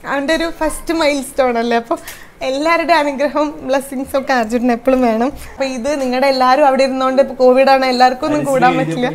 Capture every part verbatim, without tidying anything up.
അവൻ്റെ ഒരു first mile stone അല്ലേ. അപ്പോൾ എല്ലാവരുടെ അനുഗ്രഹം ബ്ലെസ്സിങ്സും ഒക്കെ അർജുനന് എപ്പോഴും വേണം. അപ്പോൾ ഇത് നിങ്ങളുടെ എല്ലാവരും അവിടെ ഇരുന്നോണ്ട് ഇപ്പോൾ കോവിഡാണ്, എല്ലാവർക്കും ഒന്നും കൂടാൻ പറ്റില്ല.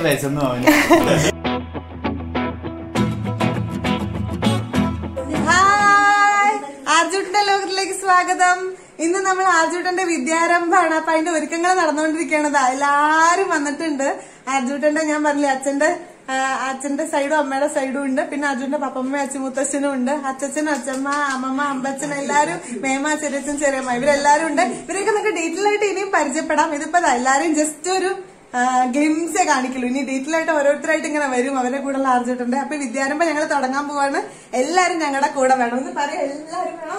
ഹായ്, അർജുനന്റെ ലോകത്തിലേക്ക് സ്വാഗതം. ഇന്ന് നമ്മൾ അർജുനന്റെ വിദ്യാരംഭമാണ്. അപ്പൊ അതിന്റെ ഒരുക്കങ്ങൾ നടന്നുകൊണ്ടിരിക്കുകയാണ്. എല്ലാരും വന്നിട്ടുണ്ട്. അർജുനന്റെ ഞാൻ പറഞ്ഞില്ലേ, അച്ഛന്റെ അച്ഛന്റെ സൈഡും അമ്മയുടെ സൈഡും ഉണ്ട്. പിന്നെ അർജുനന്റെ പപ്പമ്മ അച്ഛമുത്തച്ഛനും ഉണ്ട്. അച്ഛൻ അച്ഛമ്മ അമ്മമ്മ അമ്പച്ചൻ എല്ലാരും, മേമ ചെറിയച്ഛൻ ചെറിയമ്മ ഇവരെല്ലാരും ഉണ്ട്. ഇവരൊക്കെ നമുക്ക് ഡീറ്റെയിൽ ആയിട്ട് ഇനിയും പരിചയപ്പെടാം. ഇതിപ്പോ എല്ലാരും ജസ്റ്റ് ഒരു ഗ്ലിംസേ കാണിക്കുള്ളൂ. ഇനി ഡീറ്റെയിൽ ആയിട്ട് ഓരോരുത്തരായിട്ട് ഇങ്ങനെ വരും. അവരുടെ കൂടെ ആർജിട്ടുണ്ട്. അപ്പൊ വിദ്യാരംഭം ഞങ്ങൾ തുടങ്ങാൻ പോവാണ്. എല്ലാരും ഞങ്ങളുടെ കൂടെ വേണം എന്ന് പറയാം. എല്ലാരും വേണം.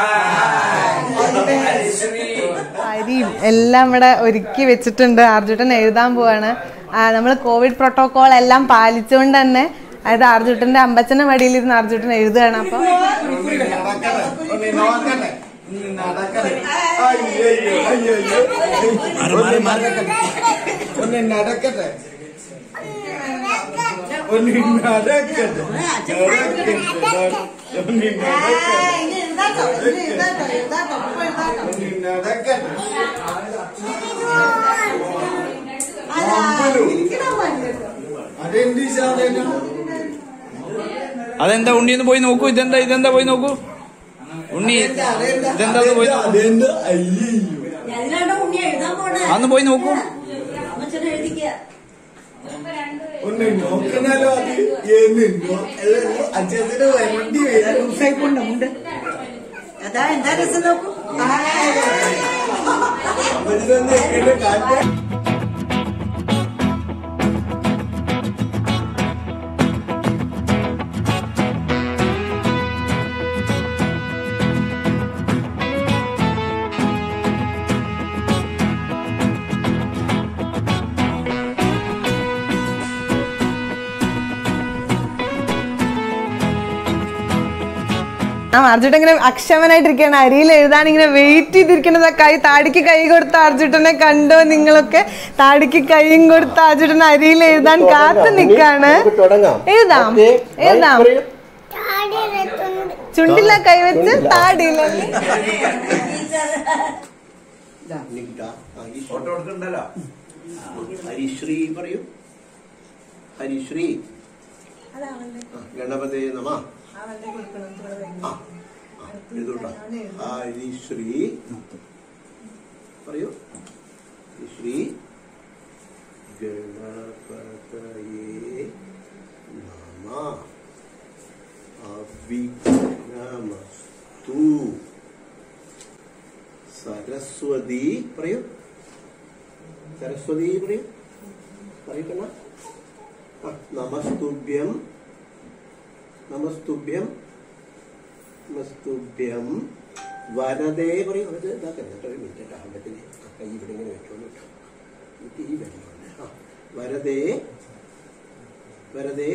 അരിയും എല്ലാം ഇവിടെ ഒരുക്കി വെച്ചിട്ടുണ്ട്. അർജുട്ടൻ എഴുതാൻ പോവാണ്. നമ്മൾ കോവിഡ് പ്രോട്ടോകോൾ എല്ലാം പാലിച്ചുകൊണ്ട് തന്നെ, അതായത് അർജുട്ടന്റെ അമ്പച്ചന്റെ മടിയിലിരുന്ന് അർജുട്ടൻ എഴുതുകയാണ്. അപ്പൊ ഒന്ന് നടക്കട്ടെ ഒന്ന് നടക്കട്ടെ അതെന്താ ഉണ്ണിന്ന് പോയി നോക്കൂ. ഇതെന്താ ഇതെന്താ പോയി നോക്കൂ ഉണ്ണി, ഇതെന്താ പോയി അന്ന് പോയി നോക്കൂ. ഒന്ന് നോക്കണല്ലോ. അത് ഏന്നുണ്ടോ അച്ഛന് വണ്ടി വരാറുണ്ട്. അതാ എന്താ രസം നോക്കൂ. കാറ്റ് ആ അർജുട്ടൻ ഇങ്ങനെ അക്ഷമനായിട്ടിരിക്കുകയാണ്. അരിയിൽ എഴുതാൻ ഇങ്ങനെ വെയിറ്റ് ചെയ്തിരിക്കുന്നത്. കൈ താടിക്ക് കൈ കൊടുത്ത അർജുട്ടനെ കണ്ടോ നിങ്ങളൊക്കെ? താടിക്ക് കൈയും കൊടുത്ത അർജുട്ടൻ അരിയിൽ എഴുതാൻ കാത്തു നിൽക്കാണ്. എഴുതാം എഴുതാം. ചുണ്ടില്ല കൈവച്ച് താടിയില്ല. ഹരിശ്രീ പറയൂ. ഹരിശ്രീ ഗണപതേ നമഃ. ഹരിശ്രീ പറയൂ. ശ്രീ ഗണപതയേ നമഃ. അവിഘ്നമസ്തു. സരസ്വതി പറയൂ. സരസ്വതി പറയൂ. പറയണ നമസ്തുഭ്യം നമസ്തുഭ്യം നമസ്തുഭ്യം. വരദേ പറയൂ. അത് ഇതാക്കട്ടെ ഒരു മിനിറ്റ്. ആമ്പത്തിന് കൈ ഇവിടെ ഇങ്ങനെ വെച്ചോളൂ. ഈ വെള്ളമാണ്. ആ വരദേ വരദേ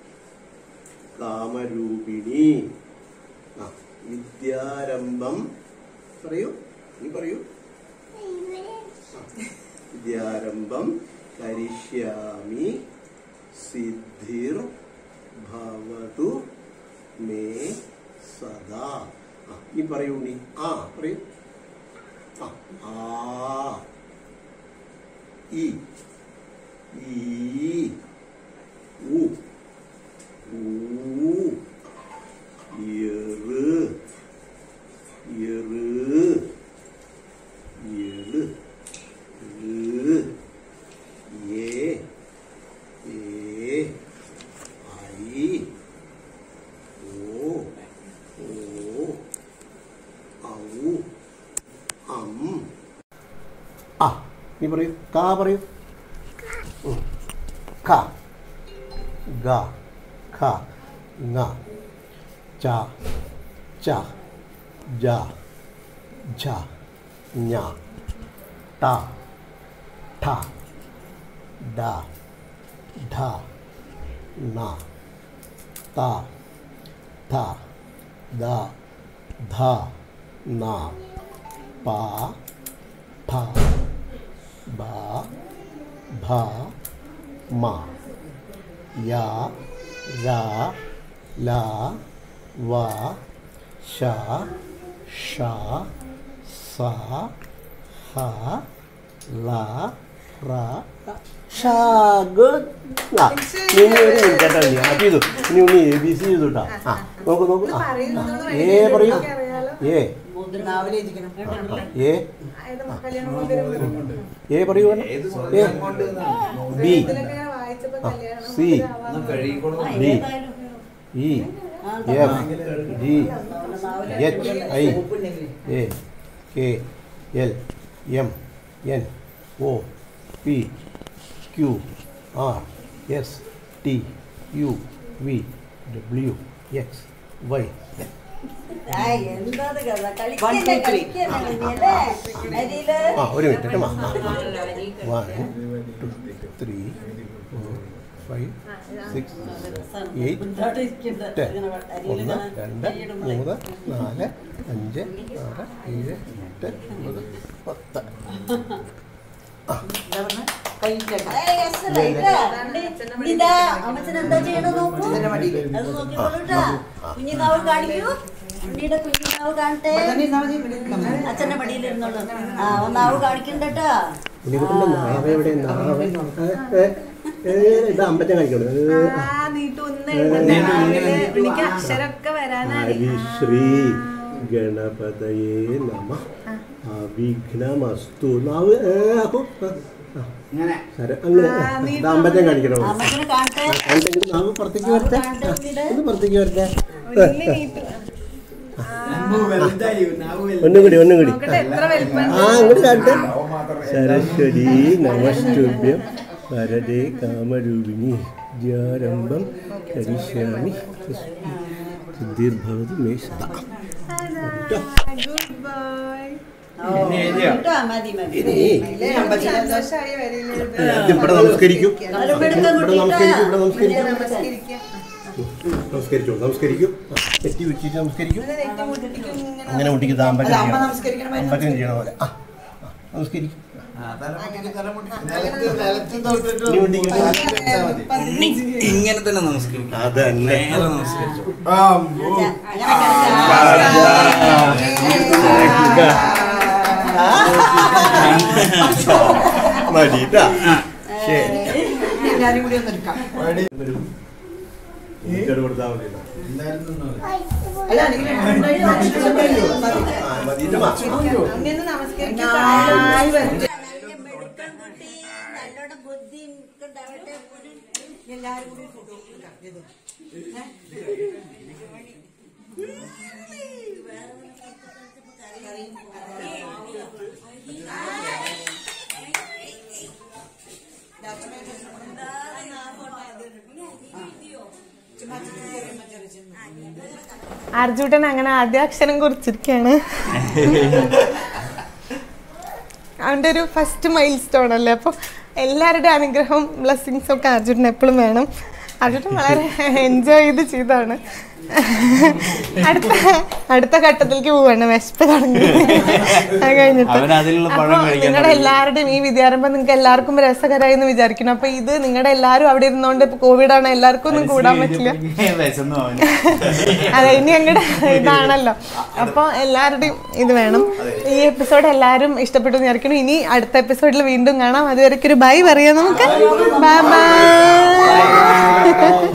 കാമരൂപിണി. ആ വിദ്യാരംഭം പറയൂ. നീ പറയൂ. വിദ്യാരംഭം കരിഷ്യാമി സിദ്ധിർ ഭവതു മേ സദാ. നീ പറയൂ. നീ ആ പറയൂ. ആ ഈ ഈ ഉ ഊ എറ് എറ് എള് ഏ ഏ ഐ ഓ ഓ ഔ അം. ആ നീ പറയൂ. കാ പറയൂ. ഖ ഗ ഖ ങ ച ച ജ ഝ ഞ ട ഠ ഡ ഢ ണ ത ഥ ദ ധ ന പ ഫ ബ ഭ മ യ ര ല വ ശ ഷ സ ഹ ല റ ഷ ഗുഡ്. ആ ഇനി ഒരു കേട്ടോ നീ അത് ചെയ്തു. ഇനി ഉണ്ണി എ ബി സി ചെയ്തു കേട്ടോ. ആ നോക്കൂ നോക്കൂ. ആ ഏ പറയൂ. ഏ ഏ ഏ പറയൂ. A B C D E F G H I A K L M N O P Q R S T U V W X Y. ആ ഒരു minute. One two three four five six eight ten. ഒന്ന് രണ്ട് മൂന്ന് നാല് അഞ്ച് ആറ് ഏഴ് എട്ട് ഒമ്പത് പത്ത്. അമ്മച്ചനെന്താ ചെയ്യണോ നോക്കൂ. അത് നോക്കിക്കോളൂട്ടാ. കുഞ്ഞിനാവ് കാണിക്കൂ. ഉണ്ണിയുടെ കുഞ്ഞിനാവ് കാണട്ടെ. അച്ഛന്റെ മടിയിൽ ഇരുന്നോളൂ. ആ ഒന്നാവ് കാണിക്കണ്ടട്ടാ. ഇത് അമ്പറ്റം കാണിക്കണോ. ഹരിശ്രീ ഗണപതയേ നമഃ അവിഘ്നമസ്തു. നാവ് അങ്ങനെ അമ്പറ്റം കാണിക്കണോ. നാവ് പുറത്തേക്ക് വരട്ടെ. ഒന്ന് പുറത്തേക്ക് വരട്ടെ. ഒന്നും കൂടി ഒന്നും കൂടി. ആ അങ്ങോട്ട് കാട്ടെ. സരസ്വതി നമസ്തുഭ്യം വരദേ കാമരൂപിണി വിദ്യാരംഭം കരിഷ്യാമി സിദ്ധിർഭവതു മേ സദാ. ഇവിടെ നമസ്കരിക്കും. ഇവിടെ നമസ്കരിക്കും. ഇവിടെ നമസ്കരിക്കും. നമസ്കരിച്ചു നമസ്കരിക്കും. തെറ്റി വെച്ചിട്ട് നമസ്കരിക്കും. അങ്ങനെ കുട്ടിക്ക് താമ്പറ്റം അമ്പറ്റം ചെയ്യണ പോലെ. ആ നമസ്കരിക്കും. ഇങ്ങനെ തന്നെ നമസ്കരിക്കും. അതന്നെ മതിട്ടാ. ശരി എല്ലാരും കൂടി ഒന്ന് എടുക്കാം. കൊടുത്താൽ മതി. നല്ലോണം ബുദ്ധി ഉണ്ടാവട്ടെ. എല്ലാരും കൂടി ഫോട്ടോ എടുക്കാം. അർജുട്ടൻ അങ്ങനെ ആദ്യാക്ഷരം കുറിച്ചിരിക്കുകയാണ്. അവൻ്റെ ഒരു ഫസ്റ്റ് മൈൽ സ്റ്റോൺ അല്ലേ. അപ്പോൾ എല്ലാവരുടെയും അനുഗ്രഹവും ബ്ലെസ്സിങ്സും ഒക്കെ അർജുട്ടൻ എപ്പോഴും വേണം. അർജുട്ടൻ വളരെ എൻജോയ് ചെയ്ത് ചെയ്താണ്. അടുത്ത അടുത്ത ഘട്ടത്തിലേക്ക് പോവാണ്. വിശപ്പ് തുടങ്ങി. അത് കഴിഞ്ഞിട്ട് അപ്പോൾ നിങ്ങളുടെ എല്ലാവരുടെയും ഈ വിദ്യാരംഭം നിങ്ങൾക്ക് എല്ലാവർക്കും രസകരമായി എന്ന് വിചാരിക്കണം. അപ്പൊ ഇത് നിങ്ങളുടെ എല്ലാവരും അവിടെ ഇരുന്നോണ്ട് കോവിഡ് ആണ്, എല്ലാവർക്കും ഒന്നും കൂടാൻ പറ്റില്ല. അതെ ഇനി ഞങ്ങളുടെ ഇതാണല്ലോ. അപ്പോൾ എല്ലാവരുടെയും ഇത് വേണം. ഈ എപ്പിസോഡ് എല്ലാവരും ഇഷ്ടപ്പെട്ടു വിചാരിക്കണം. ഇനി അടുത്ത എപ്പിസോഡിൽ വീണ്ടും കാണാം. അതുവരെയ്ക്കൊരു ബൈ പറയാം നമുക്ക്. Bye by.